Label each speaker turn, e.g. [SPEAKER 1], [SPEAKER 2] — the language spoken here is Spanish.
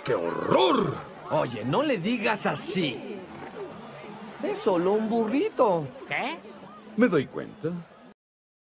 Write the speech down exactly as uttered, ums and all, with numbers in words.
[SPEAKER 1] ¡Qué horror!
[SPEAKER 2] Oye, no le digas así. Es solo un burrito.
[SPEAKER 3] ¿Qué?
[SPEAKER 1] Me doy cuenta.